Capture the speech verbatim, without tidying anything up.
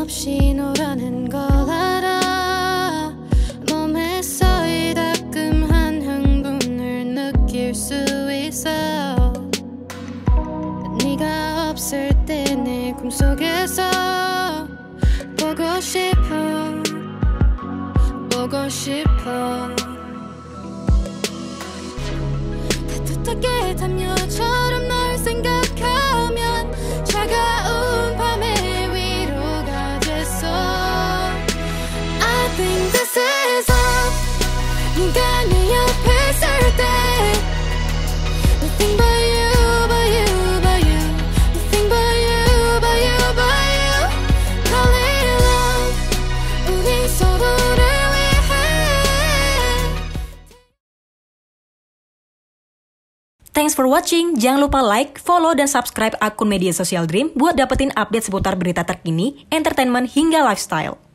없이 너라는 걸 알아. 몸에 서이 따끔한 흥분을 느낄 수 있어. 네가 없을 때 내 꿈속에서 보고 싶어 보고 싶어. 따뜻하게 담요처럼 널 생각하면 차가운 밤의 위로가 됐어. I think this is love. 네가 내 옆에 있을 때 Nothing but you, but you, but you. Nothing but you, but you, but you. Call it love. 우리 서로를 위해. Thanks for watching. Jangan lupa like, follow, dan subscribe akun media sosial Dream buat dapetin update seputar berita terkini, entertainment, hingga lifestyle.